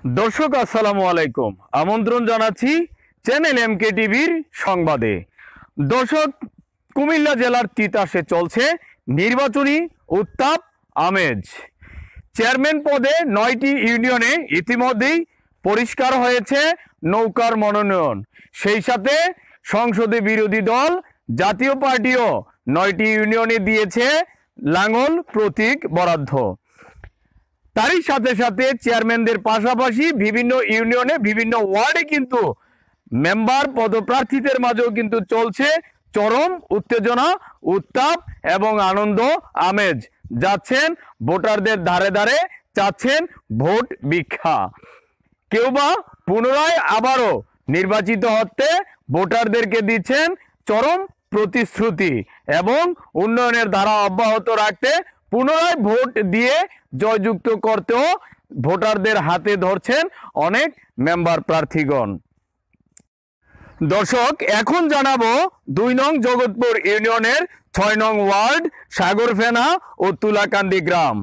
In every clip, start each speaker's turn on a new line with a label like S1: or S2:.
S1: দর্শক আসসালামু আলাইকুম, আমন্ত্রণ জানাচ্ছি চ্যানেল এমকে টিভির সংবাদে। দর্শক, কুমিল্লা জেলার তিতাসে চলছে নির্বাচনী উত্তাপ আমেজ। চেয়ারম্যান পদে 9টি ইউনিয়নে ইতিমধ্যেই পরিষ্কার হয়েছে নৌকার মনোনয়ন। সেই সাথে সংসদে বিরোধী দল জাতীয় পার্টিও 9টি ইউনিয়নে দিয়েছে লাঙ্গল প্রতীক বরাদ্দ। তারই সাথে সাথে চেয়ারম্যানদের পাশাপাশি বিভিন্ন ইউনিয়নে বিভিন্ন ওয়ার্ডে কিন্তু মেম্বার পদপ্রার্থীদের মাঝেও কিন্তু চলছে চরম উত্তেজনা, উত্তাপ এবং আনন্দ আমেজ। যাচ্ছেন ভোটারদের ধারে ধারে, চাচ্ছেন ভোট ভিক্ষা। কেউ বা পুনরায় আবারও নির্বাচিত হতে ভোটারদেরকে দিচ্ছেন চরম প্রতিশ্রুতি এবং উন্নয়নের ধারা অব্যাহত রাখতে পুনরায় ভোট দিয়ে জয়যুক্ত করতেও ভোটারদের হাতে ধরছেন অনেক মেম্বার প্রার্থীগণ। দর্শক, এখন জানাবো 2 নং জগৎপুর ইউনিয়নের 6 নং ওয়ার্ড সাগরফেনা ও তুলাকান্দি গ্রাম।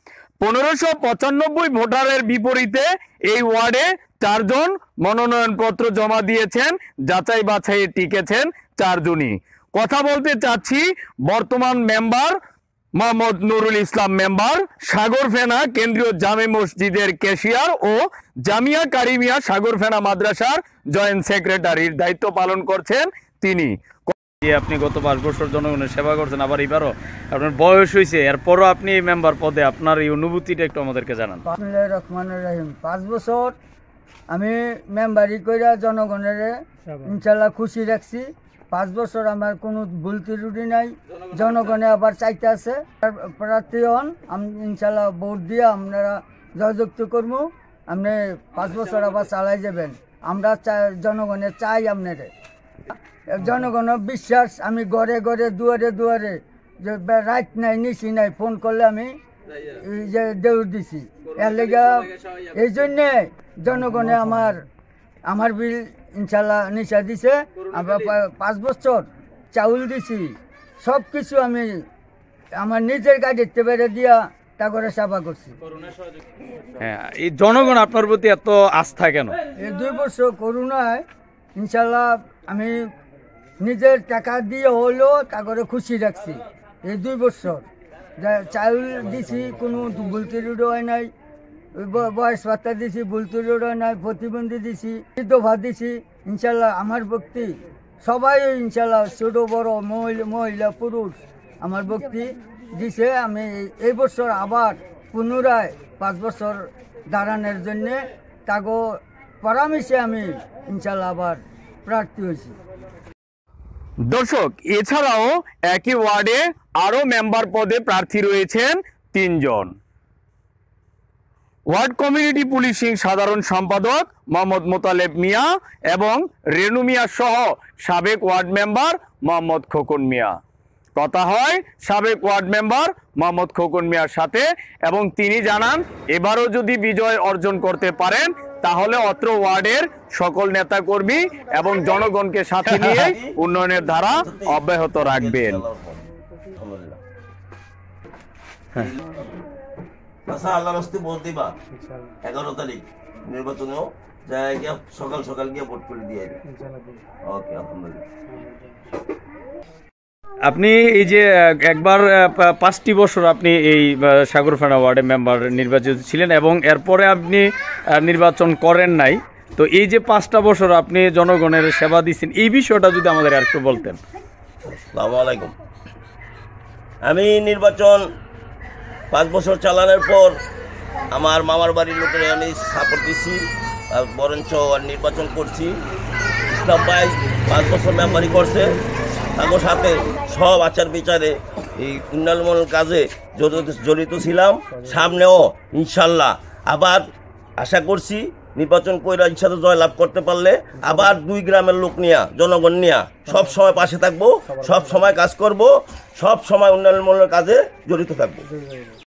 S1: 1595 ভোটারের বিপরীতে এই ওয়ার্ডে 4 জন মনোনয়নপত্র জমা দিয়েছেন, যাচাই বাছাইয়ে টিকেছেন 4 জনই। কথা বলতে চাচ্ছি বর্তমান মেম্বার মোহাম্মদ নুরুল ইসলাম মেম্বার, সাগরফেনা কেন্দ্রীয় জামে মসজিদের ক্যাশিয়ার ও জামিয়া কারিমিয়া সাগরফেনা মাদ্রাসার জয়েন্ট সেক্রেটারির দায়িত্ব পালন করছেন তিনি। আপনি গত 5 বছর জনগণের সেবা করছেন, আবার এবারও আপনার বয়স হয়েছে, এরপরও আপনি এই মেম্বার পদে, আপনার এই অনুভূতিটা একটু আমাদেরকে জানান।
S2: বিসমিল্লাহির রহমানির রহিম। 5 বছর আমি মেম্বারি কইরা জনগণের ইনশাল্লাহ খুশি রাখছি। 5 বছর আমার কোনো ভুল ত্রুটি নাই। জনগণে আবার চাইতে আছে প্রার্থী হন, আমি ইনশাল্লাহ ভোট দিয়ে আপনারা জয়যুক্ত করবো। আপনি 5 বছর আবার চালাই যাবেন। আমরা জনগণের চাই আপনারে। জনগণের বিশ্বাস, আমি ঘরে ঘরে দুয়ারে দুয়ারে যে রাত নাই নিশি নাই ফোন করলে আমি যে দৌড় দিছি। এর লেগে এই জন্যে জনগণে আমার বিল ইনশাল্লাহ নিশা দিছে। আমরা 5 বছর চাউল দিছি, সব কিছু আমি আমার নিজের গাড়িতে বেড়ে দিয়া তা করে সেবা করছি।
S1: হ্যাঁ, এই জনগণ আপনার প্রতি এত আস্থা কেন?
S2: এই 2 বছর করোনায় ইনশাল্লাহ আমি নিজের টাকা দিয়ে হলেও তা করে খুশি রাখছি। এই 2 বছর চাউল দিছি, কোনো ভুল ত্রুটি হয় নাই। বয়স ভাতা দিছি, ভুল ত্রুটি হয় নাই। প্রতিবন্ধী দিছি, দফা দিছি। ইনশাল্লাহ আমার ভক্তি সবাই ইনশাল্লাহ ছোট বড় মহিলা পুরুষ আমার ভক্তি দিছে। আমি এই বছর আবার পুনরায় 5 বছর দাঁড়ানোর জন্যে তাকে পরামর্শে আমি ইনশাল্লাহ আবার প্রার্থী হয়েছি।
S1: দর্শক, এছাড়াও একই ওয়ার্ডে আরো মেম্বার পদে প্রার্থী রয়েছেন 3 জন। ওয়ার্ড কমিউনিটি পুলিশিং সাধারণ সম্পাদক মোহাম্মদ মোতালেব মিয়া এবং রেনু মিয়া সহ সাবেক ওয়ার্ড মেম্বার মোহাম্মদ খোকন মিয়া। কথা হয় সাবেক ওয়ার্ড মেম্বার মোহাম্মদ খোকন মিয়ার সাথে এবং তিনি জানান এবারও যদি বিজয় অর্জন করতে পারেন তাহলে অত্র ওয়ার্ডের সকল নেতাকর্মী এবং জনগণকে সাথে নিয়ে উন্নয়নের ধারা অব্যাহত রাখবেন।
S3: আল্লাহ রাস্তে ভোট দিবা 11 তারিখ নির্বাচনেও যায় গিয়া সকাল সকাল গিয়ে ভোট করে দিয়ে ওকে।
S1: আপনি এই যে একবার 5টি বছর আপনি এই সাগরফেনা ওয়ার্ডে মেম্বার নির্বাচিত ছিলেন এবং এরপরে আপনি নির্বাচন করেন নাই, তো এই যে 5টা বছর আপনি জনগণের সেবা দিচ্ছেন, এই বিষয়টা যদি আমাদের আর একটু বলতেন।
S3: আসসালামু আলাইকুম। আমি নির্বাচন 5 বছর চালানোর পর আমার মামার বাড়ির লোকের আমি সাপোর্ট দিচ্ছি, বরঞ্চ নির্বাচন করছি। ইসলাম ভাই 5 বছর মেম্বারি করছে, তাদের সাথে সব আচার বিচারে এই উন্নয়নমূলক কাজে জড়িত ছিলাম। সামনেও ইনশাল্লাহ আবার আশা করছি নির্বাচন কইরা ইচ্ছাতে জয়লাভ করতে পারলে আবার 2 গ্রামের লোক নিয়ে জনগণ নিয়ে সব সময় পাশে থাকবো, সব সময় কাজ করব, সব সময় উন্নয়নমূলক কাজে জড়িত থাকবো।